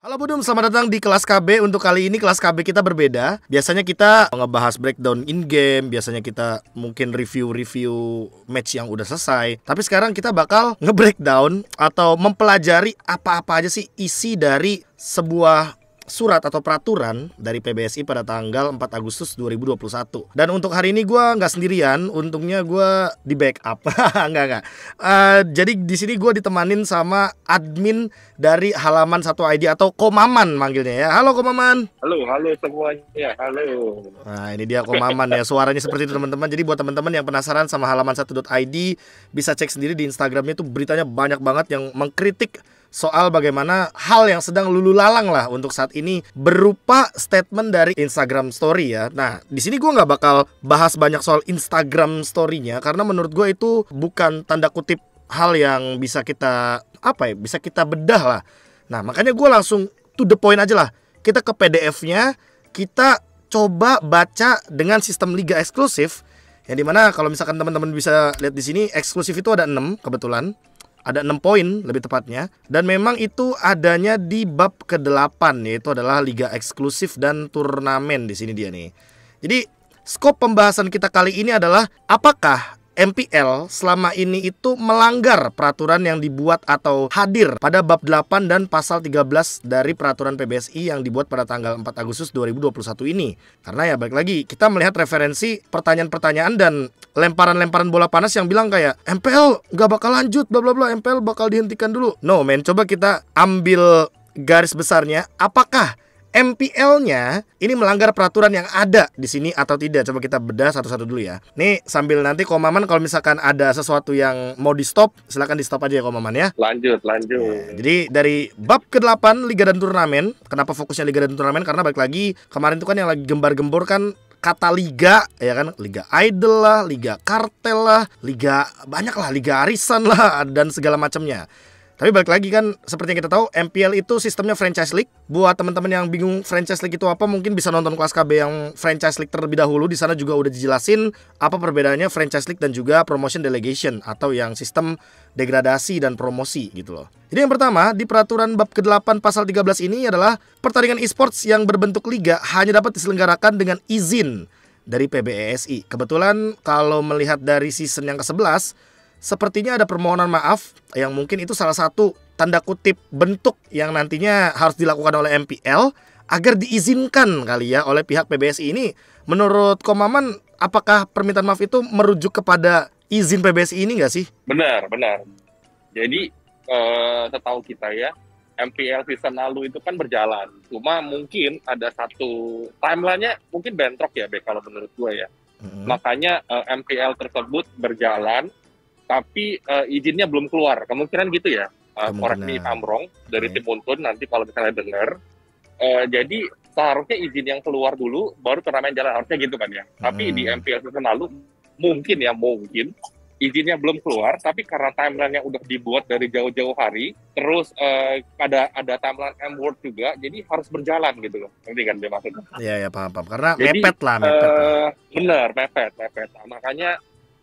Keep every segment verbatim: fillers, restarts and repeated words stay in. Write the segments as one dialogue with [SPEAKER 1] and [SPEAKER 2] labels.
[SPEAKER 1] Halo Budum, selamat datang di kelas K B. Untuk kali ini kelas K B kita berbeda. Biasanya kita ngebahas breakdown in-game, biasanya kita mungkin review-review match yang udah selesai. Tapi sekarang kita bakal nge-breakdown atau mempelajari apa-apa aja sih isi dari sebuah surat atau peraturan dari P B S I pada tanggal empat Agustus dua ribu dua puluh satu. Dan untuk hari ini gue nggak sendirian, untungnya gue di backup. Nggak nggak. Uh, jadi di sini gue ditemanin sama admin dari halaman satu I D atau Komaman manggilnya ya. Halo Komaman.
[SPEAKER 2] Halo, halo semuanya. Halo.
[SPEAKER 1] Nah ini dia Komaman ya, suaranya seperti itu teman-teman. Jadi buat teman-teman yang penasaran sama halaman satu I D, bisa cek sendiri di Instagramnya, tuh beritanya banyak banget yang mengkritik soal bagaimana hal yang sedang lulu lalang lah untuk saat ini berupa statement dari Instagram Story ya. Nah di sini gue nggak bakal bahas banyak soal Instagram Story-nya karena menurut gue itu bukan tanda kutip hal yang bisa kita apa ya bisa kita bedah lah. Nah makanya gue langsung to the point aja lah. Kita ke P D F-nya, kita coba baca dengan sistem liga eksklusif. Yang dimana kalau misalkan teman-teman bisa lihat di sini, eksklusif itu ada enam kebetulan. Ada enam poin lebih tepatnya. Dan memang itu adanya di bab kedelapan, yaitu adalah liga eksklusif dan turnamen. Di sini dia nih. Jadi skop pembahasan kita kali ini adalah apakah M P L selama ini itu melanggar peraturan yang dibuat atau hadir pada bab delapan dan pasal tiga belas dari peraturan P B S I yang dibuat pada tanggal empat Agustus dua ribu dua puluh satu ini. Karena ya balik lagi kita melihat referensi pertanyaan-pertanyaan dan lemparan-lemparan bola panas yang bilang kayak M P L gak bakal lanjut bla bla bla, M P L bakal dihentikan dulu. No men, coba kita ambil garis besarnya, apakah M P L-nya ini melanggar peraturan yang ada di sini atau tidak? Coba kita bedah satu-satu dulu ya. Nih sambil nanti Komaman kalau misalkan ada sesuatu yang mau di stop, silakan di stop aja ya Komaman ya.
[SPEAKER 2] Lanjut, lanjut.
[SPEAKER 1] Ya, jadi dari bab kedelapan liga dan turnamen. Kenapa fokusnya liga dan turnamen? Karena balik lagi kemarin itu kan yang lagi gembar-gembor kan kata liga, ya kan, liga idol lah, liga kartel lah, liga banyak lah, liga arisan lah dan segala macamnya. Tapi balik lagi kan seperti yang kita tahu M P L itu sistemnya franchise league. Buat teman-teman yang bingung franchise league itu apa, mungkin bisa nonton kelas K B yang franchise league terlebih dahulu. Di sana juga udah dijelasin apa perbedaannya franchise league dan juga promotion delegation atau yang sistem degradasi dan promosi gitu loh. Jadi yang pertama di peraturan bab kedelapan pasal tiga belas ini adalah pertandingan e-sports yang berbentuk liga hanya dapat diselenggarakan dengan izin dari P B S I. Kebetulan kalau melihat dari season yang kesebelas, sepertinya ada permohonan maaf yang mungkin itu salah satu tanda kutip bentuk yang nantinya harus dilakukan oleh M P L agar diizinkan kali ya oleh pihak P B S I ini. Menurut Komaman, apakah permintaan maaf itu merujuk kepada izin P B S I ini nggak sih?
[SPEAKER 2] Benar, benar. Jadi eh, setahu kita ya, M P L season lalu itu kan berjalan. Cuma mungkin ada satu timeline-nya mungkin bentrok ya, Be, kalau menurut gue ya. Hmm. Makanya eh, M P L tersebut berjalan tapi uh, izinnya belum keluar, kemungkinan gitu ya. Uh, correct me if I'm wrong dari okay. Tim Untun nanti kalau misalnya dengar. Uh, jadi seharusnya izin yang keluar dulu, baru turnamen jalan, harusnya gitu kan ya. Hmm. Tapi di M P L season lalu mungkin ya mungkin izinnya belum keluar, tapi karena timeline yang udah dibuat dari jauh-jauh hari, terus uh, ada ada timeline M-Word juga, jadi harus berjalan gitu loh. Ngerti kan dia maksudnya?
[SPEAKER 1] Iya ya paham paham. Karena
[SPEAKER 2] jadi,
[SPEAKER 1] mepet lah, mepet. Uh, lah.
[SPEAKER 2] Bener mepet mepet. Nah, makanya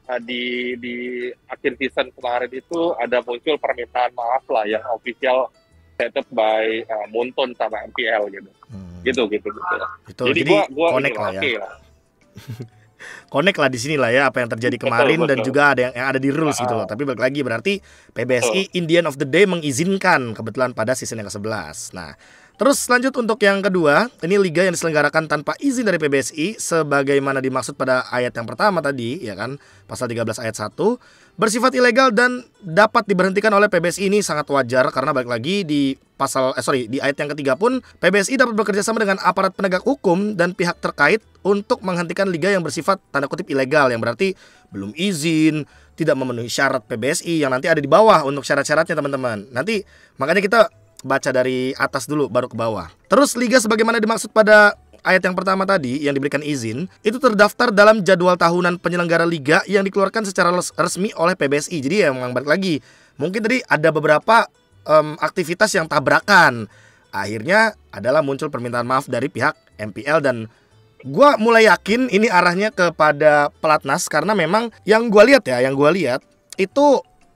[SPEAKER 2] di di akhir season kemarin itu ada muncul permintaan maaf lah yang official set up by uh, Muntun sama M P L gitu. Hmm. gitu gitu gitu. Itu, jadi, jadi gua gua
[SPEAKER 1] connect lah ya.
[SPEAKER 2] Okay lah.
[SPEAKER 1] Connect lah di sini lah ya apa yang terjadi kemarin, betul, betul. Dan juga ada yang, yang ada di rules ah. gitu loh. Tapi balik lagi berarti P B S I betul. In the end of the day mengizinkan kebetulan pada season yang kesebelas. Nah, terus lanjut untuk yang kedua, ini liga yang diselenggarakan tanpa izin dari P B S I sebagaimana dimaksud pada ayat yang pertama tadi, ya kan, pasal tiga belas ayat satu, bersifat ilegal dan dapat diberhentikan oleh P B S I. Ini sangat wajar karena balik lagi di pasal eh sorry di ayat yang ketiga pun P B S I dapat bekerja sama dengan aparat penegak hukum dan pihak terkait untuk menghentikan liga yang bersifat tanda kutip ilegal, yang berarti belum izin, tidak memenuhi syarat P B S I yang nanti ada di bawah untuk syarat-syaratnya teman-teman. Nanti makanya kita baca dari atas dulu baru ke bawah. Terus liga sebagaimana dimaksud pada ayat yang pertama tadi yang diberikan izin itu terdaftar dalam jadwal tahunan penyelenggara liga yang dikeluarkan secara resmi oleh P B S I. Jadi ya memang balik lagi, mungkin tadi ada beberapa um, aktivitas yang tabrakan. Akhirnya adalah muncul permintaan maaf dari pihak M P L dan gua mulai yakin ini arahnya kepada pelatnas karena memang yang gua lihat ya, yang gua lihat itu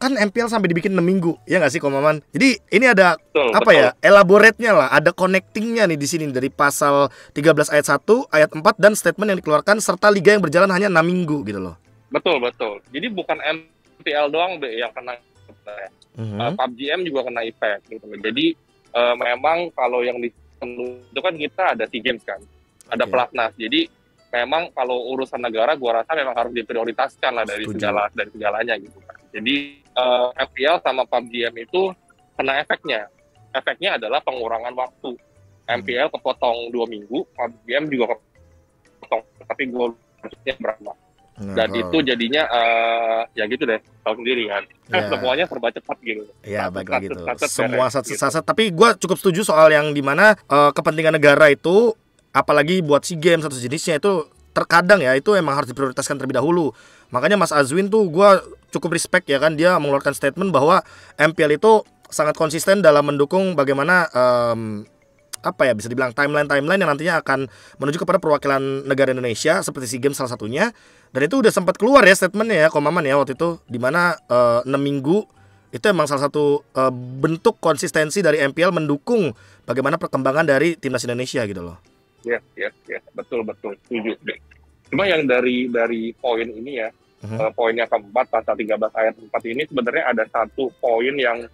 [SPEAKER 1] kan M P L sampai dibikin enam minggu, ya nggak sih Komaman? Jadi ini ada
[SPEAKER 2] Betul,
[SPEAKER 1] apa
[SPEAKER 2] betul.
[SPEAKER 1] ya? Elaborate-nya lah, ada connecting-nya nih di sini dari pasal tiga belas ayat satu, ayat empat dan statement yang dikeluarkan serta liga yang berjalan hanya enam minggu gitu loh.
[SPEAKER 2] Betul, betul. Jadi bukan M P L doang deh yang kena.
[SPEAKER 1] Mhm.
[SPEAKER 2] Uh, P U B G M juga kena impact gitu. Jadi uh, memang kalau yang di itu kan kita ada SEA Games kan, ada
[SPEAKER 1] Oke.
[SPEAKER 2] pelatnas. Jadi memang kalau urusan negara, gua rasa memang harus diprioritaskan lah dari
[SPEAKER 1] Setuju.
[SPEAKER 2] segala dari segalanya gitu kan. Jadi uh, M P L sama P U B G M itu kena efeknya. Efeknya adalah pengurangan waktu. M P L kepotong dua minggu, P U B G M juga kepotong. Tapi gol maksudnya berapa?
[SPEAKER 1] Nah,
[SPEAKER 2] Dan
[SPEAKER 1] oh.
[SPEAKER 2] itu jadinya uh, ya gitu deh, tahu sendiri kan.
[SPEAKER 1] Ya.
[SPEAKER 2] Semuanya serba cepat gitu.
[SPEAKER 1] Ya
[SPEAKER 2] Satu,
[SPEAKER 1] baiklah
[SPEAKER 2] satu,
[SPEAKER 1] gitu.
[SPEAKER 2] satu,
[SPEAKER 1] Semua
[SPEAKER 2] beres,
[SPEAKER 1] satu
[SPEAKER 2] gitu.
[SPEAKER 1] saset. Tapi gue cukup setuju soal yang dimana uh, kepentingan negara itu, apalagi buat SEA Games atau jenisnya itu terkadang ya itu emang harus diprioritaskan terlebih dahulu. Makanya Mas Azwin tuh gue cukup respect ya kan, dia mengeluarkan statement bahwa M P L itu sangat konsisten dalam mendukung bagaimana um, apa ya bisa dibilang timeline-timeline yang nantinya akan menuju kepada perwakilan negara Indonesia seperti SEA Games salah satunya. Dan itu udah sempat keluar ya statementnya ya Komaman ya waktu itu, dimana uh, enam minggu itu emang salah satu uh, bentuk konsistensi dari M P L mendukung bagaimana perkembangan dari timnas Indonesia gitu loh.
[SPEAKER 2] Ya, ya, ya, betul, betul, setuju deh. Cuma yang dari dari poin ini ya,
[SPEAKER 1] Mhm.
[SPEAKER 2] uh, poin yang keempat pasal tiga belas ayat empat ini sebenarnya ada satu poin yang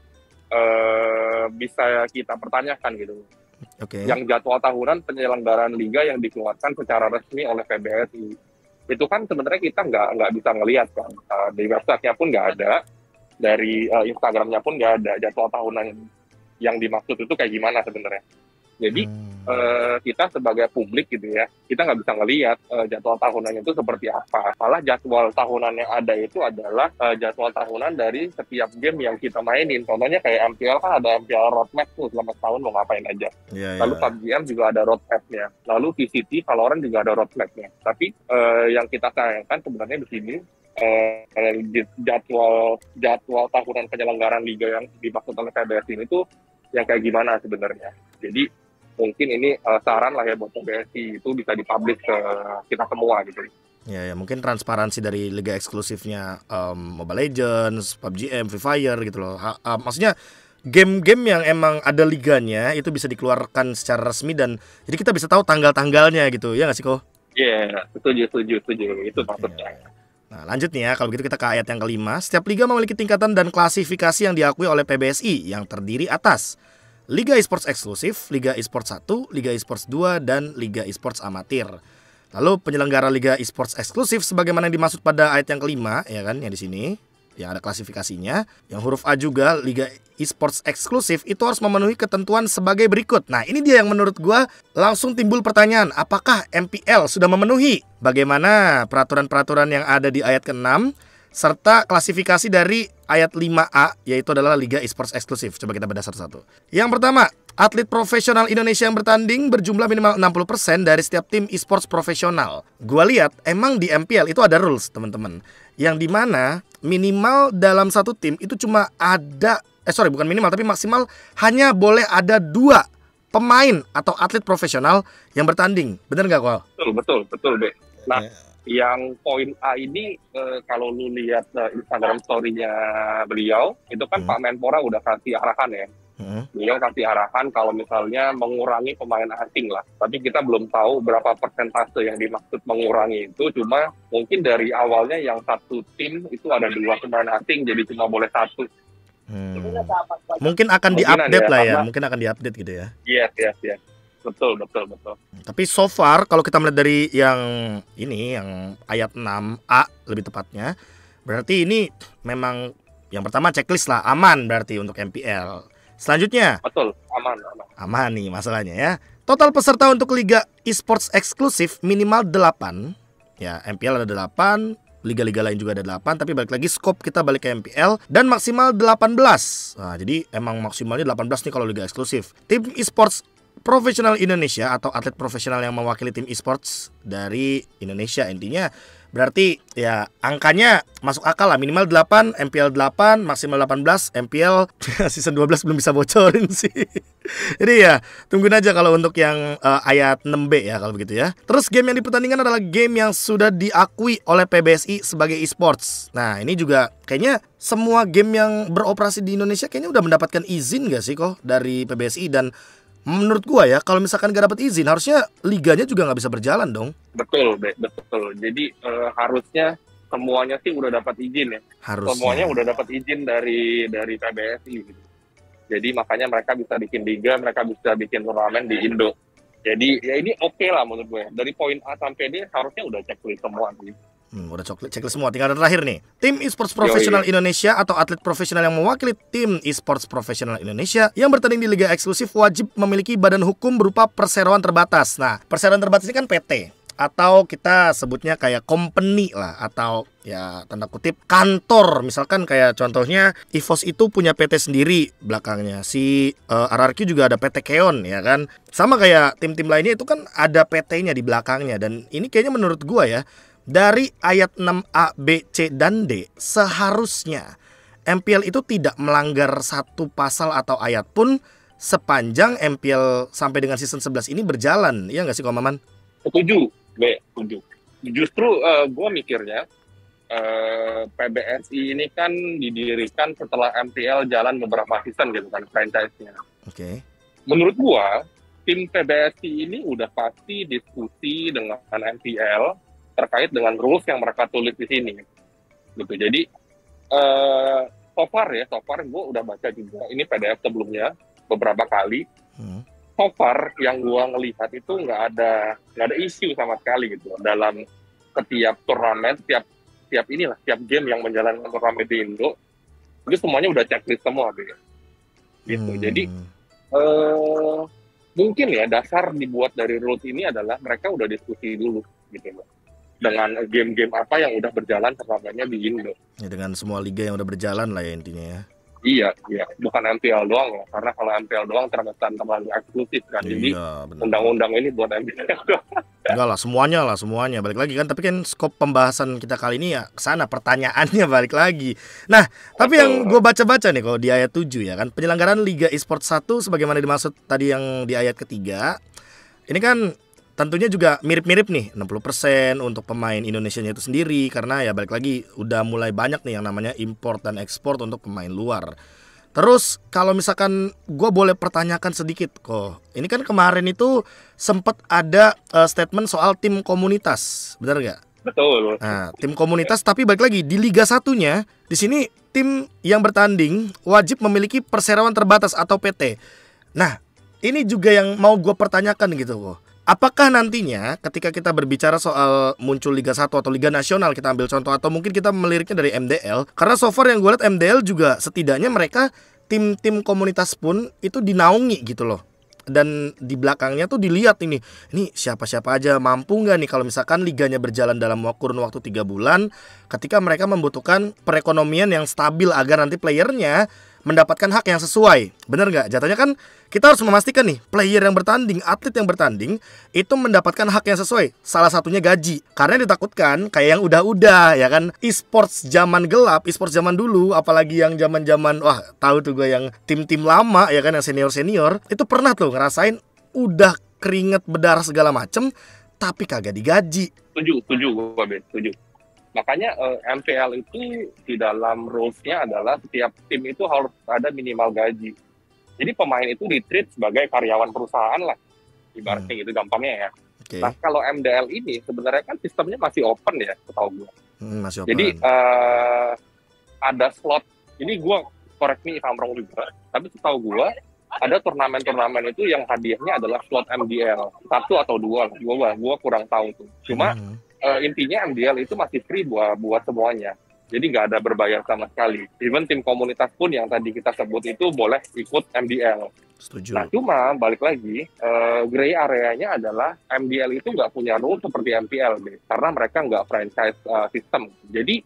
[SPEAKER 2] uh, bisa kita pertanyakan gitu.
[SPEAKER 1] Oke.
[SPEAKER 2] Yang jadwal tahunan penyelenggaraan liga yang dikeluarkan secara resmi oleh P B S I. Itu kan sebenarnya kita nggak nggak bisa ngelihat kan. Uh, di website-nya pun nggak ada, dari uh, Instagram-nya pun nggak ada jadwal tahunan yang dimaksud itu kayak gimana sebenarnya. Jadi
[SPEAKER 1] Hmm.
[SPEAKER 2] uh, kita sebagai publik gitu ya, kita nggak bisa ngelihat uh, jadwal tahunan itu seperti apa. Malah jadwal tahunan yang ada itu adalah uh, jadwal tahunan dari setiap game yang kita mainin. Contohnya kayak M P L kan ada M P L roadmap tuh selama setahun mau ngapain aja.
[SPEAKER 1] Ya,
[SPEAKER 2] Lalu
[SPEAKER 1] ya.
[SPEAKER 2] P U B G M juga ada roadmap-nya. Lalu V C T, Valorant juga ada roadmap-nya. Tapi uh, yang kita sayangkan sebenarnya di sini uh, jadwal jadwal tahunan penyelenggaraan liga yang dimaksud oleh P B S ini tuh yang kayak gimana sebenarnya. Jadi mungkin ini uh, saran lah ya buat P B S I itu bisa dipublish ke kita semua gitu.
[SPEAKER 1] Ya, ya mungkin transparansi dari liga eksklusifnya um, Mobile Legends, P U B G M, Free Fire gitu loh. Ha, uh, maksudnya game-game yang emang ada liganya itu bisa dikeluarkan secara resmi dan jadi kita bisa tahu tanggal-tanggalnya gitu. Ya nggak sih Ko?
[SPEAKER 2] Iya, yeah, setuju, setuju, setuju. Itu maksudnya.
[SPEAKER 1] Ya. Nah, lanjut nih ya, kalau begitu kita ke ayat yang kelima. Setiap liga memiliki tingkatan dan klasifikasi yang diakui oleh P B S I yang terdiri atas Liga Esports Eksklusif, Liga Esports satu, Liga Esports dua, dan Liga Esports Amatir. Lalu penyelenggara Liga Esports Eksklusif sebagaimana yang dimaksud pada ayat yang kelima, ya kan, yang di sini, yang ada klasifikasinya. Yang huruf A juga, Liga Esports Eksklusif itu harus memenuhi ketentuan sebagai berikut. Nah, ini dia yang menurut gua langsung timbul pertanyaan, apakah M P L sudah memenuhi bagaimana peraturan-peraturan yang ada di ayat keenam serta klasifikasi dari ayat lima A, yaitu adalah Liga Esports Eksklusif. Coba kita bedah satu-satu. Yang pertama, atlet profesional Indonesia yang bertanding berjumlah minimal enam puluh persen dari setiap tim esports profesional. Gua lihat emang di M P L itu ada rules, teman-teman, yang dimana minimal dalam satu tim itu cuma ada eh sorry bukan minimal tapi maksimal hanya boleh ada dua pemain atau atlet profesional yang bertanding. Bener nggak, Kol?
[SPEAKER 2] Betul, betul, betul deh. Nah,
[SPEAKER 1] Ya.
[SPEAKER 2] yang poin A ini eh, kalau lu lihat eh, Instagram story-nya beliau, itu kan
[SPEAKER 1] Hmm.
[SPEAKER 2] Pak Menpora udah kasih arahan ya.
[SPEAKER 1] Hmm.
[SPEAKER 2] Beliau kasih arahan kalau misalnya mengurangi pemain asing lah. Tapi kita belum tahu berapa persentase yang dimaksud mengurangi itu. Cuma mungkin dari awalnya yang satu tim itu ada dua pemain asing, jadi cuma boleh satu.
[SPEAKER 1] Hmm. Mungkin akan
[SPEAKER 2] Kemungkinan
[SPEAKER 1] diupdate
[SPEAKER 2] ya,
[SPEAKER 1] lah ya,
[SPEAKER 2] karena-
[SPEAKER 1] mungkin akan diupdate gitu ya.
[SPEAKER 2] Yes, yes, yes. Betul, betul, betul.
[SPEAKER 1] Tapi so far kalau kita melihat dari yang ini, yang ayat enam A lebih tepatnya, berarti ini memang yang pertama checklist lah, aman berarti untuk M P L. Selanjutnya,
[SPEAKER 2] Betul, aman, aman.
[SPEAKER 1] aman nih masalahnya ya. Total peserta untuk Liga Esports Eksklusif minimal delapan. Ya, M P L ada delapan, liga-liga lain juga ada delapan, tapi balik lagi skop kita balik ke M P L dan maksimal delapan belas. Nah, jadi emang maksimalnya delapan belas nih kalau liga eksklusif. Tim esports profesional Indonesia atau atlet profesional yang mewakili tim esports dari Indonesia, intinya Berarti ya angkanya masuk akal lah, minimal delapan, M P L delapan, maksimal delapan belas, M P L season dua belas belum bisa bocorin sih. Jadi ya tungguin aja kalau untuk yang uh, ayat enam B ya kalau begitu ya. Terus game yang dipertandingkan adalah game yang sudah diakui oleh P B S I sebagai e-sports. Nah ini juga kayaknya semua game yang beroperasi di Indonesia kayaknya udah mendapatkan izin gak sih kok dari P B S I. Dan menurut gua ya kalau misalkan gak dapat izin harusnya liganya juga nggak bisa berjalan dong.
[SPEAKER 2] Betul, Be, betul. Jadi uh, harusnya semuanya sih udah dapat izin ya.
[SPEAKER 1] Harusnya.
[SPEAKER 2] Semuanya udah dapat izin dari dari P B S I gitu. Jadi makanya mereka bisa bikin liga, mereka bisa bikin turnamen di Indo. Jadi ya ini oke okay lah menurut gue. Dari poin A sampai D harusnya udah checklist semua sih.
[SPEAKER 1] Hmm, udah checklist semua. Tinggal ada terakhir nih. Tim esports profesional Indonesia atau atlet profesional yang mewakili tim esports profesional Indonesia yang bertanding di liga eksklusif wajib memiliki badan hukum berupa perseroan terbatas. Nah, perseroan terbatas ini kan P T atau kita sebutnya kayak company lah, atau ya tanda kutip kantor. Misalkan kayak contohnya E V O S itu punya P T sendiri belakangnya. Si uh, R R Q juga ada P T Keon ya kan. Sama kayak tim-tim lainnya itu kan ada P T-nya di belakangnya. Dan ini kayaknya menurut gua ya, dari ayat enam A, B, C, dan D seharusnya M P L itu tidak melanggar satu pasal atau ayat pun sepanjang M P L sampai dengan season sebelas ini berjalan. Iya nggak sih Komaman?
[SPEAKER 2] Setuju, B, setuju. Justru uh, gue mikirnya uh, P B S I ini kan didirikan setelah M P L jalan beberapa season gitu kan, franchise-nya.
[SPEAKER 1] Oke. Okay.
[SPEAKER 2] Menurut gue, tim P B S I ini udah pasti diskusi dengan M P L terkait dengan rules yang mereka tulis di sini, gitu. Jadi uh, so far ya, so far gue udah baca juga ini P D F sebelumnya beberapa kali. Hmm. So far yang gue ngelihat itu nggak ada nggak ada isu sama sekali gitu dalam setiap turnamen, setiap setiap inilah, setiap game yang menjalankan turnamen di Indo, itu semuanya udah checklist semua, gitu. Hmm. Jadi uh, mungkin ya dasar dibuat dari rules ini adalah mereka udah diskusi dulu, gitu loh, dengan game-game apa yang udah berjalan turnamennya di Indo.
[SPEAKER 1] Ya, dengan semua liga yang udah berjalan lah ya intinya ya.
[SPEAKER 2] Iya, iya, bukan M P L doang ya, karena kalau M P L doang terkesan terlalu eksklusif kan. Iya, jadi bener. Undang-undang ini buat M P L doang.
[SPEAKER 1] Enggak lah, semuanya lah, semuanya balik lagi kan. Tapi kan skop pembahasan kita kali ini ya kesana, pertanyaannya balik lagi. Nah, tapi Betul. Yang gue baca-baca nih kalau di ayat tujuh ya kan, penyelenggaraan Liga Esports satu sebagaimana dimaksud tadi yang di ayat ketiga. Ini kan tentunya juga mirip-mirip nih, enam puluh persen untuk pemain Indonesianya itu sendiri. Karena ya balik lagi udah mulai banyak nih yang namanya import dan ekspor untuk pemain luar. Terus kalau misalkan gue boleh pertanyakan sedikit kok, ini kan kemarin itu sempat ada uh, statement soal tim komunitas, benar nggak?
[SPEAKER 2] Betul.
[SPEAKER 1] Nah, tim komunitas, tapi balik lagi di Liga satunya, di sini tim yang bertanding wajib memiliki perseroan terbatas atau P T. Nah, ini juga yang mau gue pertanyakan gitu kok. Apakah nantinya ketika kita berbicara soal muncul Liga satu atau Liga Nasional, kita ambil contoh, atau mungkin kita meliriknya dari M D L, karena so far yang gue lihat M D L juga setidaknya mereka tim-tim komunitas pun itu dinaungi gitu loh. Dan di belakangnya tuh dilihat ini, ini siapa-siapa aja mampu nggak nih kalau misalkan liganya berjalan dalam kurun waktu tiga bulan, ketika mereka membutuhkan perekonomian yang stabil agar nanti playernya mendapatkan hak yang sesuai. Bener nggak? Jatuhnya kan kita harus memastikan nih player yang bertanding, atlet yang bertanding itu mendapatkan hak yang sesuai. Salah satunya gaji. Karena ditakutkan kayak yang udah-udah ya kan, e-sports zaman gelap, e-sports zaman dulu, apalagi yang zaman-zaman wah tahu tuh gue yang tim-tim lama ya kan, yang senior-senior itu pernah tuh ngerasain udah keringet berdarah segala macem tapi kagak digaji.
[SPEAKER 2] Setuju, setuju gue, Ben, setuju. Makanya uh, M P L itu di dalam rules-nya adalah setiap tim itu harus ada minimal gaji. Jadi pemain itu di-treat sebagai karyawan perusahaan lah, ibaratnya hmm. gitu gampangnya ya. Okay. Nah kalau M D L ini sebenarnya kan sistemnya masih open ya, setahu gue.
[SPEAKER 1] Hmm, masih open.
[SPEAKER 2] Jadi uh, ada slot. Ini gue correct me if I'm wrong juga, tapi setahu gue ada turnamen-turnamen itu yang hadiahnya adalah slot M D L satu atau dua. Gue gue kurang tahu tuh. Cuma hmm. Uh, intinya M D L itu masih free buat buat semuanya, jadi nggak ada berbayar sama sekali. Even tim komunitas pun yang tadi kita sebut itu boleh ikut M D L.
[SPEAKER 1] Setuju.
[SPEAKER 2] Nah cuma balik lagi, uh, gray areanya adalah M D L itu nggak punya rule seperti M P L deh, karena mereka nggak franchise uh, system. Jadi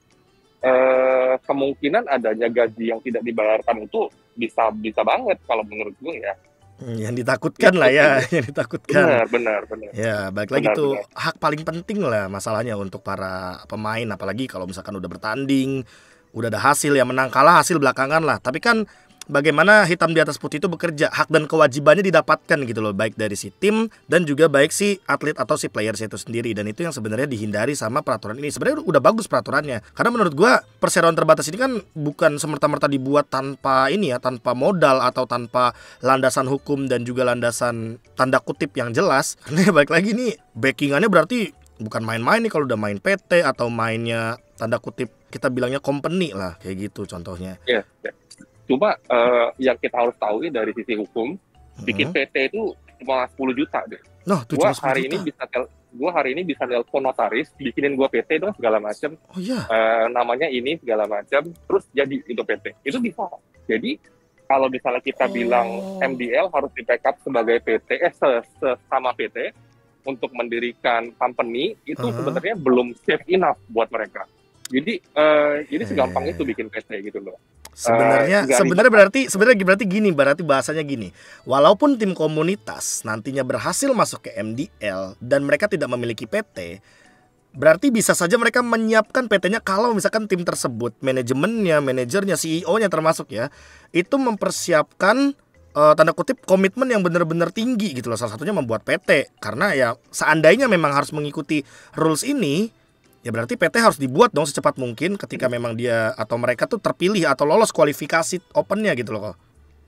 [SPEAKER 2] uh, kemungkinan adanya gaji yang tidak dibayarkan itu bisa bisa banget kalau menurut gue ya.
[SPEAKER 1] Hmm, yang ditakutkan lah ya, yang ditakutkan.
[SPEAKER 2] Benar, benar, benar.
[SPEAKER 1] Ya, balik lagi
[SPEAKER 2] Benar,
[SPEAKER 1] tuh
[SPEAKER 2] benar.
[SPEAKER 1] hak paling penting lah masalahnya untuk para pemain, apalagi kalau misalkan udah bertanding, udah ada hasil yang menang kalah hasil belakangan lah. Tapi kan bagaimana hitam di atas putih itu bekerja, hak dan kewajibannya didapatkan gitu loh, baik dari si tim dan juga baik si atlet atau si players itu sendiri. Dan itu yang sebenarnya dihindari sama peraturan ini. Sebenarnya udah bagus peraturannya, karena menurut gua perseroan terbatas ini kan bukan semerta-merta dibuat tanpa ini ya, tanpa modal atau tanpa landasan hukum dan juga landasan tanda kutip yang jelas. Karena balik lagi nih, backingannya berarti bukan main-main nih kalau udah main P T atau mainnya tanda kutip kita bilangnya company lah, kayak gitu contohnya.
[SPEAKER 2] Iya, ya. Cuma uh, yang kita harus tahu dari sisi hukum, bikin
[SPEAKER 1] Hmm.
[SPEAKER 2] P T itu cuma sepuluh juta deh.
[SPEAKER 1] Noh, tuh
[SPEAKER 2] Gua
[SPEAKER 1] cuma sepuluh
[SPEAKER 2] hari
[SPEAKER 1] juta.
[SPEAKER 2] ini bisa tel gua hari ini bisa nelpon notaris, bikinin gua P T dong segala macam,
[SPEAKER 1] Oh iya.
[SPEAKER 2] uh, namanya ini segala macam, terus jadi itu P T. Itu bisa. Jadi kalau misalnya kita bilang
[SPEAKER 1] Oh.
[SPEAKER 2] M D L harus di backup sebagai P T, eh se- sesama P T untuk mendirikan company, itu
[SPEAKER 1] Uh-huh.
[SPEAKER 2] sebenarnya belum safe enough buat mereka. Jadi uh, jadi segampang
[SPEAKER 1] Eh.
[SPEAKER 2] itu bikin P T gitu loh.
[SPEAKER 1] Sebenarnya
[SPEAKER 2] nggak
[SPEAKER 1] sebenarnya
[SPEAKER 2] ribet.
[SPEAKER 1] berarti sebenarnya berarti gini, berarti bahasanya gini. Walaupun tim komunitas nantinya berhasil masuk ke M D L dan mereka tidak memiliki P T, berarti bisa saja mereka menyiapkan P T-nya kalau misalkan tim tersebut, manajemennya, manajernya, C E O-nya termasuk ya, itu mempersiapkan eh, tanda kutip komitmen yang benar-benar tinggi gitu loh. Salah satunya membuat P T, karena ya seandainya memang harus mengikuti rules ini, ya berarti P T harus dibuat dong secepat mungkin ketika memang dia atau mereka tuh terpilih atau lolos kualifikasi opennya gitu loh kok.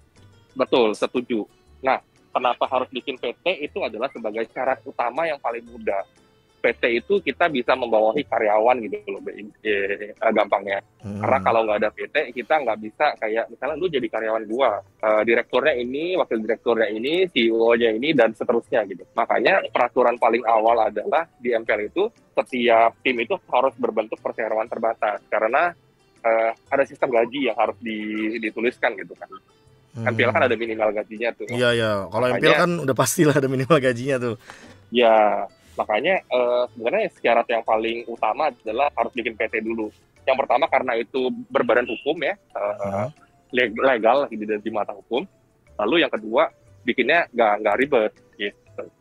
[SPEAKER 2] Betul, setuju. Nah, kenapa harus bikin P T? Itu adalah sebagai syarat utama yang paling mudah. P T itu kita bisa membawahi karyawan gitu loh, eh, gampangnya.
[SPEAKER 1] Hmm.
[SPEAKER 2] Karena kalau nggak ada P T, kita nggak bisa kayak misalnya lu jadi karyawan gua, uh, direkturnya ini, wakil direkturnya ini, C E O-nya ini, dan seterusnya gitu. Makanya peraturan paling awal adalah di M P L itu setiap tim itu harus berbentuk perseroan terbatas karena uh, ada sistem gaji yang harus di- dituliskan gitu kan.
[SPEAKER 1] Hmm.
[SPEAKER 2] M P L kan ada minimal gajinya tuh.
[SPEAKER 1] Iya ya, kalau M P L
[SPEAKER 2] Makanya-
[SPEAKER 1] kan udah pastilah ada minimal gajinya tuh.
[SPEAKER 2] Ya, makanya eh, sebenarnya syarat yang paling utama adalah harus bikin P T dulu. Yang pertama karena itu berbadan hukum ya, eh,
[SPEAKER 1] Hmm.
[SPEAKER 2] leg- legal di, di mata hukum. Lalu yang kedua bikinnya nggak nggak ribet gitu.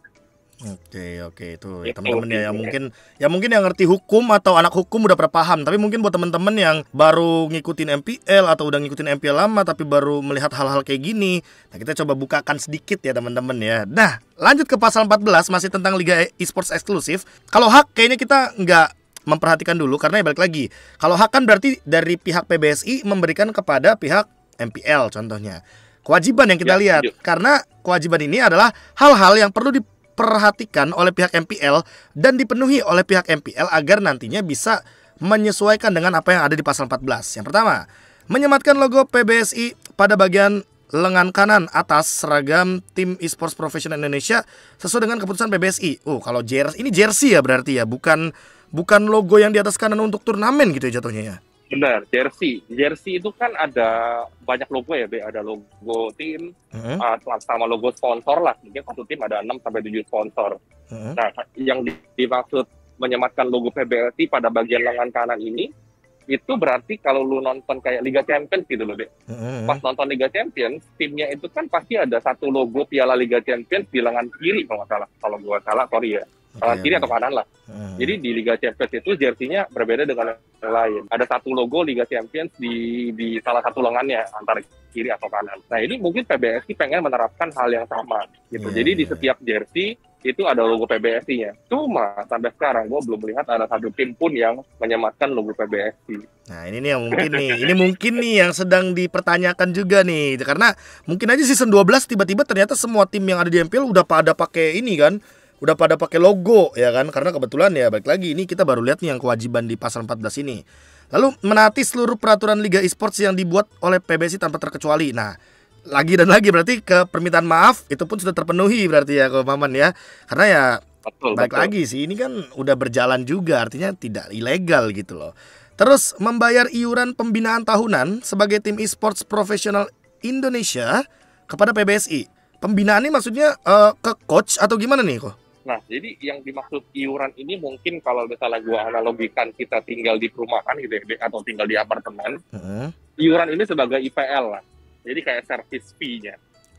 [SPEAKER 1] Oke oke itu ya,
[SPEAKER 2] Itu
[SPEAKER 1] teman-teman ya yang
[SPEAKER 2] intinya.
[SPEAKER 1] mungkin ya mungkin yang ngerti hukum atau anak hukum udah pada paham, tapi mungkin buat teman-teman yang baru ngikutin M P L atau udah ngikutin M P L lama tapi baru melihat hal-hal kayak gini, nah kita coba bukakan sedikit ya teman-teman ya. Nah lanjut ke pasal empat belas masih tentang Liga Esports eksklusif. Kalau hak kayaknya kita nggak memperhatikan dulu karena ya balik lagi, kalau hak kan berarti dari pihak P B S I memberikan kepada pihak M P L contohnya. Kewajiban yang kita
[SPEAKER 2] Ya,
[SPEAKER 1] lihat,
[SPEAKER 2] setuju.
[SPEAKER 1] karena kewajiban ini adalah hal-hal yang perlu diperhatikan oleh pihak M P L dan dipenuhi oleh pihak M P L agar nantinya bisa menyesuaikan dengan apa yang ada di pasal empat belas. Yang pertama, menyematkan logo P B S I pada bagian lengan kanan atas seragam tim esports profesional Indonesia sesuai dengan keputusan P B S I. Oh, kalau jersey ini jersey ya berarti ya, bukan bukan logo yang di atas kanan untuk turnamen gitu ya jatuhnya ya.
[SPEAKER 2] Benar, jersey. Jersey itu kan ada banyak logo ya, Be. Ada logo tim,
[SPEAKER 1] Heeh.
[SPEAKER 2] uh, sama logo sponsor lah. Mungkin satu tim ada enam sampai tujuh sponsor.
[SPEAKER 1] Heeh.
[SPEAKER 2] Nah, yang di- dimaksud menyematkan logo P B S I pada bagian lengan kanan ini, itu berarti kalau lu nonton kayak Liga Champions gitu loh, Be.
[SPEAKER 1] Heeh.
[SPEAKER 2] Pas nonton Liga Champions, timnya itu kan pasti ada satu logo Piala Liga Champions di lengan kiri kalau nggak salah. Kalau gua salah, sorry ya. Lengan
[SPEAKER 1] Oke,
[SPEAKER 2] kiri
[SPEAKER 1] oke.
[SPEAKER 2] atau kanan lah.
[SPEAKER 1] Heeh.
[SPEAKER 2] Jadi di Liga Champions itu jersinya berbeda dengan yang lain. Ada satu logo Liga Champions di di salah satu lengannya antara kiri atau kanan. Nah ini mungkin P B S I pengen menerapkan hal yang sama gitu.
[SPEAKER 1] Iya,
[SPEAKER 2] Jadi di
[SPEAKER 1] iya.
[SPEAKER 2] setiap jersey itu ada logo P B S I-nya. Cuma sampai sekarang gue belum melihat ada satu tim pun yang menyematkan logo P B S I.
[SPEAKER 1] Nah ini nih yang mungkin nih, ini mungkin nih yang sedang dipertanyakan juga nih, karena mungkin aja season dua belas tiba-tiba ternyata semua tim yang ada di M P L udah pada pakai ini kan, udah pada pakai logo ya kan, karena kebetulan ya balik lagi ini kita baru lihat nih yang kewajiban di pasal empat belas ini. Lalu menaati seluruh peraturan Liga Esports yang dibuat oleh P B S I tanpa terkecuali. Nah lagi dan lagi berarti ke permintaan maaf itu pun sudah terpenuhi berarti ya kalau Maman ya, karena ya
[SPEAKER 2] Betul,
[SPEAKER 1] baik
[SPEAKER 2] betul.
[SPEAKER 1] lagi sih, ini kan udah berjalan juga, artinya tidak ilegal gitu loh. Terus membayar iuran pembinaan tahunan sebagai tim esports profesional Indonesia kepada P B S I. Pembinaan ini maksudnya eh, ke coach atau gimana nih kok?
[SPEAKER 2] Nah, jadi yang dimaksud iuran ini mungkin kalau misalnya gua analogikan kita tinggal di perumahan gitu ya, Be, atau tinggal di apartemen,
[SPEAKER 1] Heeh.
[SPEAKER 2] iuran ini sebagai I P L lah. Jadi kayak service fee-nya.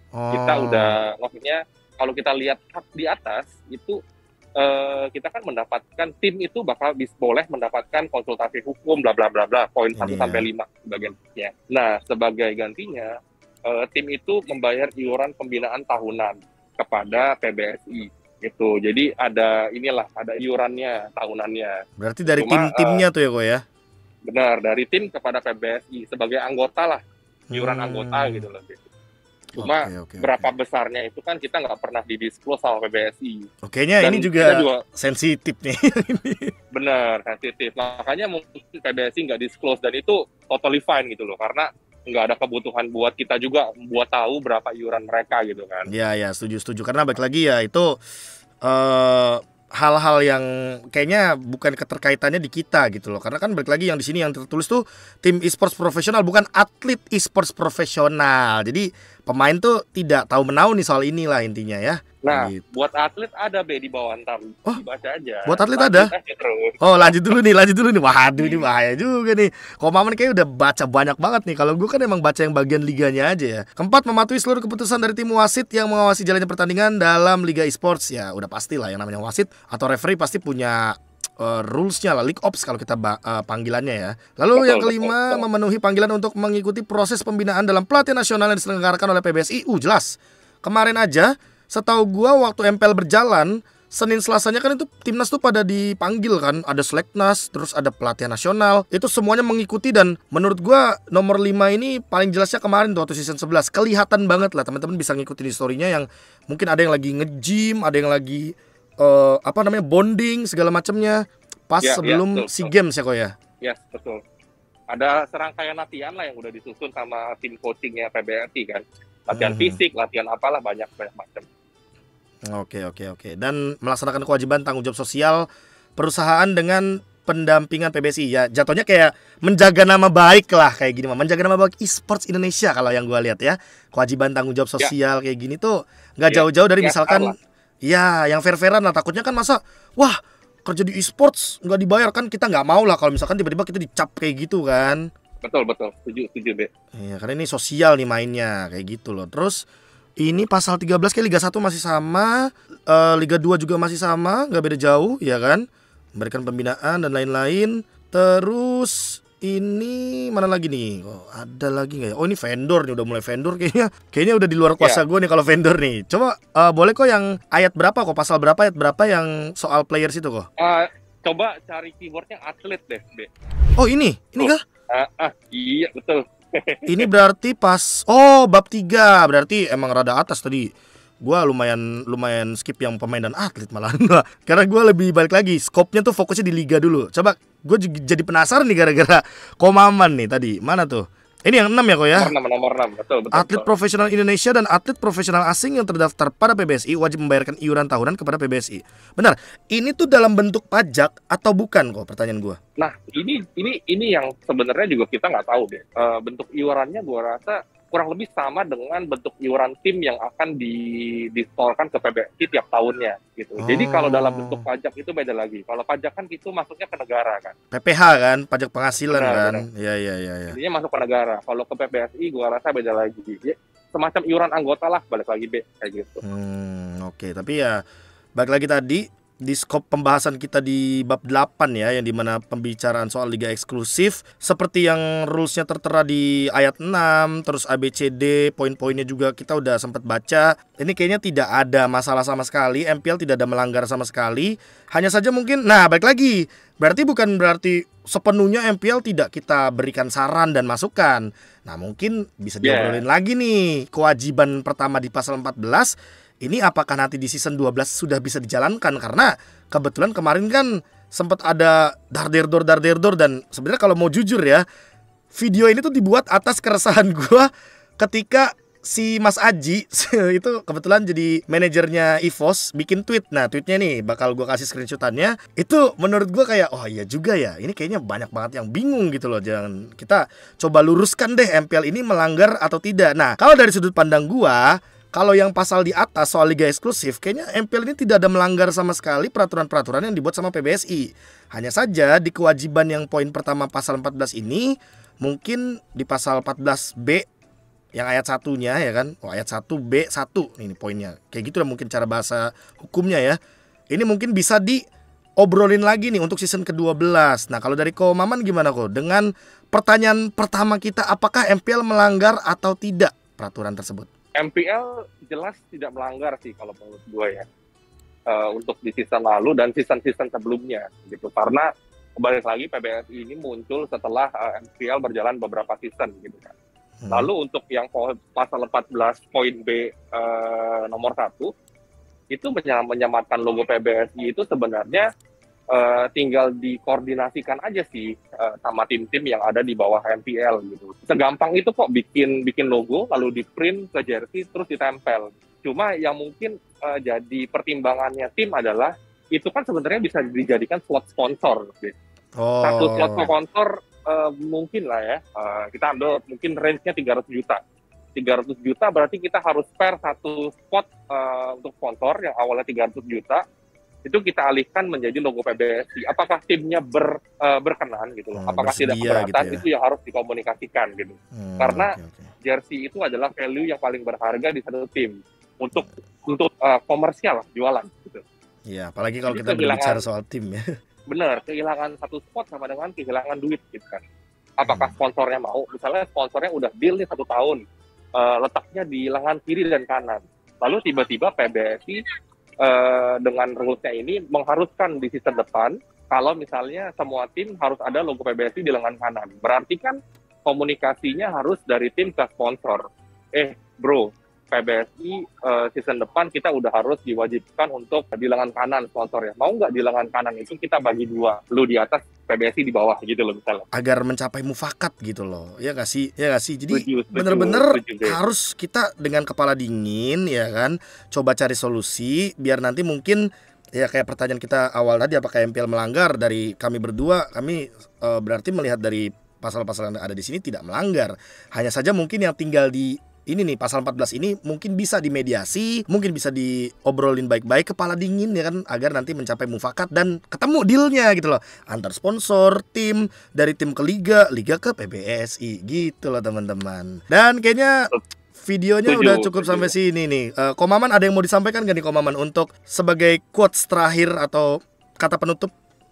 [SPEAKER 2] Kita
[SPEAKER 1] Oh,
[SPEAKER 2] udah, maksudnya kalau kita lihat hak di atas itu, eh, kita kan mendapatkan tim itu bakal bis, boleh mendapatkan konsultasi hukum bla bla bla bla poin satu
[SPEAKER 1] ini ya.
[SPEAKER 2] sampai lima sebagiannya. Nah, sebagai gantinya eh, tim itu membayar iuran pembinaan tahunan kepada P B S I gitu. Jadi ada inilah ada iurannya tahunannya.
[SPEAKER 1] Berarti dari
[SPEAKER 2] Cuma eh,
[SPEAKER 1] tim-timnya tuh ya kok ya.
[SPEAKER 2] benar dari tim kepada P B S I sebagai anggota lah, iuran anggota
[SPEAKER 1] Hmm.
[SPEAKER 2] gitu loh. Cuma
[SPEAKER 1] Oke, oke, oke.
[SPEAKER 2] berapa besarnya itu kan kita nggak pernah didisclose sama P B S I.
[SPEAKER 1] Oke-nya ini
[SPEAKER 2] Dan kita
[SPEAKER 1] juga
[SPEAKER 2] juga
[SPEAKER 1] sensitif nih.
[SPEAKER 2] benar sensitif. Makanya mungkin P B S I nggak disclose dan itu totally fine gitu loh. Karena nggak ada kebutuhan buat kita juga buat tahu berapa iuran mereka gitu kan.
[SPEAKER 1] Ya, ya, setuju, setuju. Karena balik lagi ya itu eh hal-hal yang kayaknya bukan keterkaitannya di kita gitu loh. Karena kan balik lagi yang di sini yang tertulis tuh tim e-sports profesional, bukan atlet e-sports profesional. Jadi pemain tuh tidak tahu menahu nih soal inilah intinya ya.
[SPEAKER 2] Nah,
[SPEAKER 1] Gitu.
[SPEAKER 2] buat atlet ada be di bawah ntar.
[SPEAKER 1] Oh,
[SPEAKER 2] Dibaca aja.
[SPEAKER 1] buat atlet
[SPEAKER 2] Lanjut
[SPEAKER 1] ada?
[SPEAKER 2] aja terus.
[SPEAKER 1] Oh, lanjut dulu nih, lanjut dulu nih. Waduh, ini bahaya juga nih. Kok Maman kayak udah baca banyak banget nih. Kalau gue kan emang baca yang bagian liganya aja ya. Keempat, mematuhi seluruh keputusan dari tim wasit yang mengawasi jalannya pertandingan dalam Liga Esports. Ya, udah pasti lah yang namanya wasit atau referee pasti punya uh, rules-nya lah, League Ops kalau kita ba- uh, panggilannya ya. Lalu
[SPEAKER 2] Betul,
[SPEAKER 1] yang
[SPEAKER 2] betul,
[SPEAKER 1] kelima,
[SPEAKER 2] betul.
[SPEAKER 1] memenuhi panggilan untuk mengikuti proses pembinaan dalam pelatihan nasional yang diselenggarakan oleh P B S I. Uh, jelas. Kemarin aja, setahu gua waktu M P L berjalan, Senin Selasanya kan itu timnas tuh pada dipanggil kan, ada seleknas, terus ada pelatihan nasional. Itu semuanya mengikuti dan menurut gua nomor lima ini paling jelasnya kemarin tuh waktu season sebelas. Kelihatan banget lah teman-teman bisa ngikutin historinya yang mungkin ada yang lagi nge-gym, ada yang lagi eh, apa namanya bonding segala macamnya pas
[SPEAKER 2] Ya, ya,
[SPEAKER 1] sebelum
[SPEAKER 2] betul,
[SPEAKER 1] SEA
[SPEAKER 2] betul.
[SPEAKER 1] Games ya kok ya.
[SPEAKER 2] Yes, betul. Ada serangkaian latihan lah yang udah disusun sama tim coachingnya P B S I kan. Latihan
[SPEAKER 1] Mhm.
[SPEAKER 2] fisik, latihan apalah banyak banyak macam.
[SPEAKER 1] Oke, oke, oke. Dan melaksanakan kewajiban tanggung jawab sosial perusahaan dengan pendampingan P B S I ya. Jatuhnya kayak menjaga nama baik lah kayak gini mah. Menjaga nama baik e-sports Indonesia kalau yang gua lihat ya. Kewajiban tanggung jawab sosial kayak gini tuh nggak
[SPEAKER 2] Ya,
[SPEAKER 1] jauh-jauh dari
[SPEAKER 2] ya,
[SPEAKER 1] misalkan
[SPEAKER 2] salah.
[SPEAKER 1] ya yang fair-fairan lah. Takutnya kan masa wah kerja di e-sports nggak dibayar kan kita nggak mau lah kalau misalkan tiba-tiba kita dicap kayak gitu kan.
[SPEAKER 2] Betul, betul. Setuju, setuju, Be.
[SPEAKER 1] Iya, karena ini sosial nih mainnya kayak gitu loh. Terus ini pasal tiga belas kayak Liga satu masih sama, eh, Liga dua juga masih sama, nggak beda jauh ya kan? Memberikan pembinaan dan lain-lain. Terus ini mana lagi nih? Oh, ada lagi nggak ya? Oh, ini vendor nih, udah mulai vendor kayaknya. Kayaknya udah di luar kuasa
[SPEAKER 2] Ya.
[SPEAKER 1] gue nih kalau vendor nih. Coba eh, boleh kok yang ayat berapa kok? Pasal berapa ayat berapa yang soal players itu kok?
[SPEAKER 2] Ah, coba cari keywordnya atlet deh, Be.
[SPEAKER 1] Oh, ini. Ini kah?
[SPEAKER 2] Ah, ah, iya, betul.
[SPEAKER 1] Ini berarti pas oh bab tiga berarti emang rada atas tadi. Gua lumayan lumayan skip yang pemain dan atlet malah. Karena gua lebih balik lagi skopnya tuh fokusnya di liga dulu. Coba gue jadi penasaran nih gara-gara Komaman nih tadi. Mana tuh? Ini yang enam ya kok ya?
[SPEAKER 2] Nomor enam, nomor enam, betul, betul.
[SPEAKER 1] Atlet
[SPEAKER 2] betul.
[SPEAKER 1] profesional Indonesia dan atlet profesional asing yang terdaftar pada P B S I wajib membayarkan iuran tahunan kepada P B S I. Benar. Ini tuh dalam bentuk pajak atau bukan kok pertanyaan gua?
[SPEAKER 2] Nah, ini ini ini yang sebenarnya juga kita nggak tahu deh. Eh, bentuk iurannya gua rasa kurang lebih sama dengan bentuk iuran tim yang akan di disetorkan ke P B S I tiap tahunnya gitu. Jadi kalau dalam
[SPEAKER 1] Oh.
[SPEAKER 2] bentuk pajak itu beda lagi. Kalau pajak kan itu masuknya ke negara kan.
[SPEAKER 1] P P H kan, pajak penghasilan
[SPEAKER 2] Benar,
[SPEAKER 1] kan.
[SPEAKER 2] benar.
[SPEAKER 1] Iya iya iya ya.
[SPEAKER 2] Jadinya masuk ke negara. Kalau ke P B S I gua rasa beda lagi. Ya, semacam iuran anggota lah, balik lagi B kayak gitu.
[SPEAKER 1] Hmm, oke. Tapi ya balik lagi tadi di skop pembahasan kita di bab delapan ya, yang dimana pembicaraan soal liga eksklusif seperti yang rulesnya tertera di ayat enam, terus A B C D poin-poinnya juga kita udah sempat baca. Ini kayaknya tidak ada masalah sama sekali, M P L tidak ada melanggar sama sekali. Hanya saja mungkin, nah balik lagi, berarti bukan berarti sepenuhnya M P L tidak kita berikan saran dan masukan. Nah mungkin bisa
[SPEAKER 2] Yeah.
[SPEAKER 1] diobrolin lagi nih kewajiban pertama di pasal empat belas. Ini apakah nanti di season dua belas sudah bisa dijalankan? Karena kebetulan kemarin kan sempat ada darderdor darderdor dan sebenarnya kalau mau jujur ya, video ini tuh dibuat atas keresahan gua ketika si Mas Aji itu kebetulan jadi manajernya E V O S bikin tweet. Nah, tweetnya nih bakal gua kasih screenshotannya. Itu menurut gua kayak oh iya juga ya. Ini kayaknya banyak banget yang bingung gitu loh. Jangan kita coba luruskan deh M P L ini melanggar atau tidak. Nah, kalau dari sudut pandang gua, kalau yang pasal di atas soal liga eksklusif, kayaknya M P L ini tidak ada melanggar sama sekali peraturan-peraturan yang dibuat sama P B S I. Hanya saja di kewajiban yang poin pertama pasal empat belas ini, mungkin di pasal empat belas B yang ayat satunya ya kan. Oh, ayat satu B satu ini poinnya. Kayak gitu lah mungkin cara bahasa hukumnya ya. Ini mungkin bisa diobrolin lagi nih untuk season kedua belas. Nah, kalau dari Ko Maman gimana Ko? Dengan pertanyaan pertama kita, apakah M P L melanggar atau tidak peraturan tersebut?
[SPEAKER 2] M P L jelas tidak melanggar sih kalau menurut gue ya. Uh, untuk di season lalu dan season-season sebelumnya gitu, karena kembali lagi P B S I ini muncul setelah uh, M P L berjalan beberapa season gitu kan. Hmm. Lalu untuk yang pasal empat belas poin B uh, nomor satu itu menyamarkan logo P B S I itu sebenarnya uh, tinggal dikoordinasikan aja sih uh, sama tim-tim yang ada di bawah M P L gitu. Segampang itu kok bikin bikin logo lalu di print ke jersey terus ditempel. Cuma yang mungkin uh, jadi pertimbangannya tim adalah itu kan sebenarnya bisa dijadikan slot sponsor. Gitu. Oh. Satu slot sponsor uh, mungkin lah ya, uh, kita ambil mungkin range-nya tiga ratus juta. tiga ratus juta berarti kita harus spare satu spot uh, untuk sponsor yang awalnya tiga ratus juta. Itu kita alihkan menjadi logo P B S I. Apakah timnya ber, uh, berkenan gitu loh? Hmm, Apakah tidak keberatan gitu ya? Itu yang harus dikomunikasikan gitu. Hmm, Karena okay, okay. jersey itu adalah value yang paling berharga di satu tim. Untuk untuk uh, komersial jualan gitu.
[SPEAKER 1] Iya, apalagi kalau jadi kita berbicara soal tim ya.
[SPEAKER 2] Bener, kehilangan satu spot sama dengan kehilangan duit gitu kan. Apakah hmm. sponsornya mau? Misalnya sponsornya udah deal nih satu tahun, uh, letaknya di lengan kiri dan kanan. Lalu tiba-tiba P B S I uh, dengan rules-nya ini mengharuskan di season depan kalau misalnya semua tim harus ada logo P B S I di lengan kanan. Berarti kan komunikasinya harus dari tim ke sponsor. Eh, bro, P B S I uh, season depan kita udah harus diwajibkan untuk di lengan kanan sponsornya. Mau nggak di lengan kanan itu kita bagi dua, lu di atas, P B S I di bawah gitu loh misalnya.
[SPEAKER 1] Agar mencapai mufakat gitu loh, ya nggak sih, ya nggak sih. Jadi bener-bener harus kita dengan kepala dingin ya kan, coba cari solusi biar nanti mungkin ya kayak pertanyaan kita awal tadi, apakah M P L melanggar? Dari kami berdua, kami uh, berarti melihat dari pasal-pasal yang ada di sini tidak melanggar. Hanya saja mungkin yang tinggal di ini nih pasal empat belas ini mungkin bisa dimediasi, mungkin bisa diobrolin baik-baik, kepala dingin ya kan, agar nanti mencapai mufakat dan ketemu dealnya gitu loh, antar sponsor, tim, dari tim ke liga, liga ke P B S I gitu loh teman-teman. Dan kayaknya videonya tujuh, udah cukup tujuh. Sampai sini nih. uh, Komaman ada yang mau disampaikan gak nih Komaman untuk sebagai quotes terakhir atau kata penutup?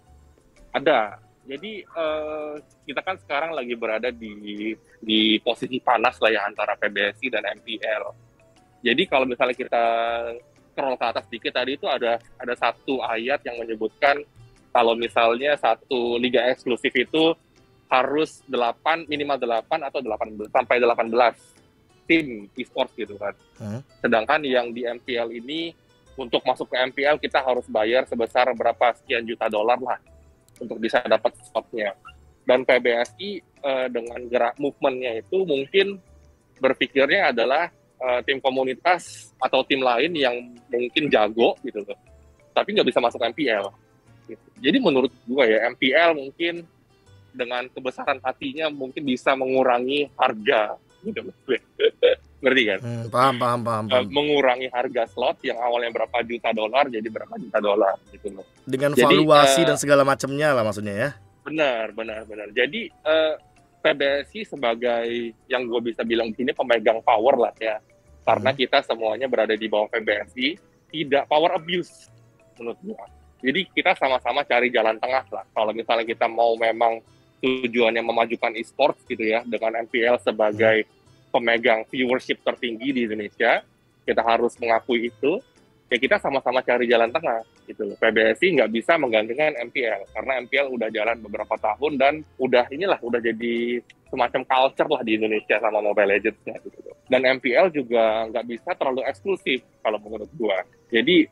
[SPEAKER 2] Ada. Jadi uh, kita kan sekarang lagi berada di di posisi panas lah ya antara P B S I dan M P L. Jadi kalau misalnya kita scroll ke atas sedikit tadi itu ada ada satu ayat yang menyebutkan kalau misalnya satu liga eksklusif itu harus delapan minimal delapan atau delapan belas sampai delapan belas tim e-sports gitu kan. Hmm. Sedangkan yang di M P L ini untuk masuk ke M P L kita harus bayar sebesar berapa sekian juta dolar lah untuk bisa dapat spotnya. Dan P B S I uh, dengan gerak movementnya itu mungkin berpikirnya adalah uh, tim komunitas atau tim lain yang mungkin jago gitu loh, tapi nggak bisa masuk M P L. Gitu. Jadi menurut gue ya M P L mungkin dengan kebesaran hatinya mungkin bisa mengurangi harga gitu loh. Ngerti kan?
[SPEAKER 1] Hmm, paham, paham, paham, paham.
[SPEAKER 2] Uh, mengurangi harga slot yang awalnya berapa juta dolar jadi berapa juta dolar gitu loh.
[SPEAKER 1] Dengan jadi, valuasi uh, dan segala macamnya lah maksudnya ya.
[SPEAKER 2] Benar, benar, benar. Jadi uh, P B S I sebagai yang gue bisa bilang di sini pemegang power lah ya. Karena hmm. kita semuanya berada di bawah P B S I, tidak power abuse menurut gue. Jadi kita sama-sama cari jalan tengah lah. Kalau misalnya kita mau memang tujuannya memajukan e-sports gitu ya, dengan M P L sebagai hmm. pemegang viewership tertinggi di Indonesia, kita harus mengakui itu. Ya kita sama-sama cari jalan tengah gitu loh. P B S I nggak bisa menggantikan M P L karena M P L udah jalan beberapa tahun dan udah inilah udah jadi semacam culture lah di Indonesia sama Mobile Legends ya, gitu loh. Dan M P L juga nggak bisa terlalu eksklusif kalau menurut gua. Jadi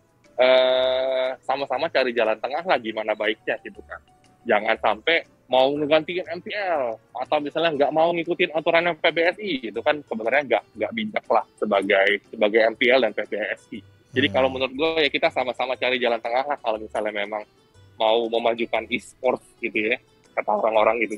[SPEAKER 2] eh, sama-sama cari jalan tengah lah gimana baiknya gitu kan. Jangan sampai mau menggantikan M P L atau misalnya nggak mau ngikutin aturan P B S I itu kan sebenarnya nggak nggak bijak lah sebagai sebagai M P L dan P B S I. Jadi hmm. kalau menurut gue ya kita sama-sama cari jalan tengah lah kalau misalnya memang mau memajukan e-sports gitu ya, kata orang-orang gitu.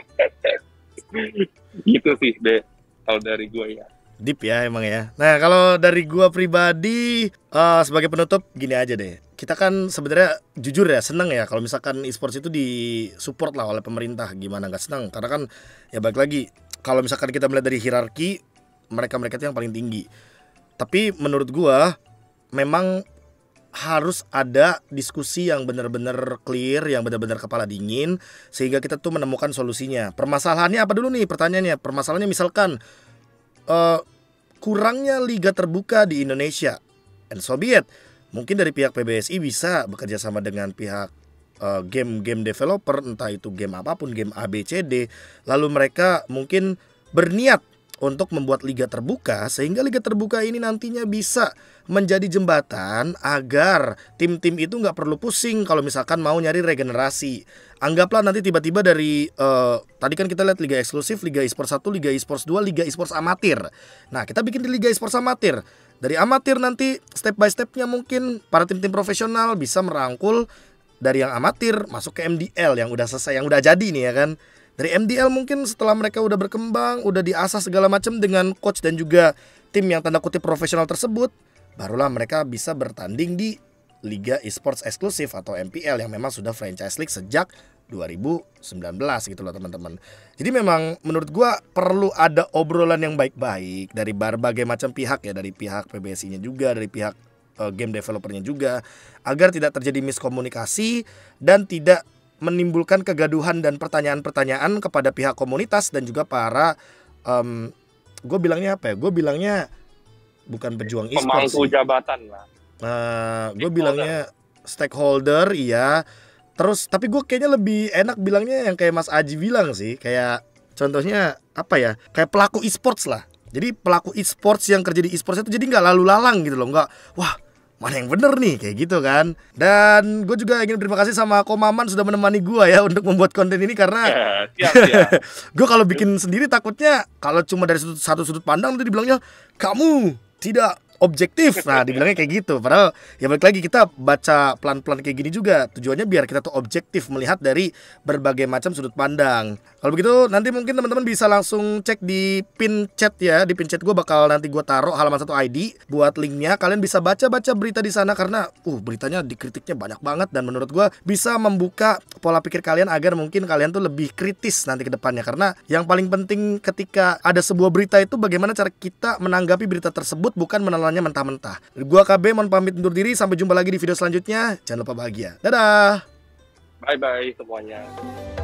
[SPEAKER 2] Gitu sih deh kalau dari gue ya.
[SPEAKER 1] Deep ya emang ya. Nah kalau dari gue pribadi uh, sebagai penutup gini aja deh. Kita kan sebenarnya jujur ya seneng ya kalau misalkan e-sports itu disupport lah oleh pemerintah. Gimana nggak seneng? Karena kan ya balik lagi kalau misalkan kita melihat dari hierarki, mereka-mereka itu yang paling tinggi. Tapi menurut gua memang harus ada diskusi yang benar-benar clear, yang benar-benar kepala dingin, sehingga kita tuh menemukan solusinya. Permasalahannya apa dulu nih pertanyaannya? Permasalahannya misalkan uh, kurangnya liga terbuka di Indonesia. And so be it. Mungkin dari pihak P B S I bisa bekerja sama dengan pihak uh, game-game developer, entah itu game apapun, game A, B, C, D. Lalu mereka mungkin berniat untuk membuat liga terbuka, sehingga liga terbuka ini nantinya bisa menjadi jembatan agar tim-tim itu nggak perlu pusing kalau misalkan mau nyari regenerasi. Anggaplah nanti tiba-tiba dari uh, tadi kan kita lihat liga eksklusif, liga e-sports satu, liga e-sports dua, liga e-sports amatir. Nah, kita bikin di liga e-sports amatir. Dari amatir nanti step by stepnya mungkin para tim-tim profesional bisa merangkul dari yang amatir masuk ke M D L yang udah selesai, yang udah jadi nih ya kan. Dari M D L mungkin setelah mereka udah berkembang, udah diasah segala macam dengan coach dan juga tim yang tanda kutip profesional tersebut, barulah mereka bisa bertanding di Liga Esports eksklusif atau M P L yang memang sudah franchise league sejak dua ribu sembilan belas gitu loh teman-teman. Jadi memang menurut gua perlu ada obrolan yang baik-baik dari berbagai macam pihak ya, dari pihak P B S I-nya juga, dari pihak uh, game developernya juga, agar tidak terjadi miskomunikasi dan tidak menimbulkan kegaduhan dan pertanyaan-pertanyaan kepada pihak komunitas dan juga para um, gue bilangnya apa ya? Gue bilangnya bukan pejuang e-sports,
[SPEAKER 2] pemangku jabatan lah.
[SPEAKER 1] Uh, gue bilangnya stakeholder, iya. Terus tapi gue kayaknya lebih enak bilangnya yang kayak Mas Aji bilang sih, kayak contohnya apa ya? Kayak pelaku e-sports lah. Jadi pelaku e-sports yang kerja di e-sports itu jadi nggak lalu lalang gitu loh, nggak wah mana yang bener nih, kayak gitu kan. Dan gue juga ingin terima kasih sama Komaman sudah menemani gue ya untuk membuat konten ini, karena
[SPEAKER 2] ya, siap, siap.
[SPEAKER 1] gue kalau bikin sendiri takutnya kalau cuma dari sudut, satu sudut pandang nanti dibilangnya kamu tidak objektif. Nah dibilangnya kayak gitu. Padahal ya balik lagi kita baca pelan-pelan kayak gini juga tujuannya biar kita tuh objektif melihat dari berbagai macam sudut pandang. Kalau begitu nanti mungkin teman-teman bisa langsung cek di pin chat ya. Di pin chat gue bakal nanti gue taruh halaman satu I D buat linknya. Kalian bisa baca-baca berita di sana karena uh beritanya dikritiknya banyak banget, dan menurut gue bisa membuka pola pikir kalian agar mungkin kalian tuh lebih kritis nanti ke depannya. Karena yang paling penting ketika ada sebuah berita itu bagaimana cara kita menanggapi berita tersebut, bukan menelannya mentah-mentah. Gua K B mohon pamit undur diri, sampai jumpa lagi di video selanjutnya. Jangan lupa bahagia. Dadah.
[SPEAKER 2] Bye bye semuanya.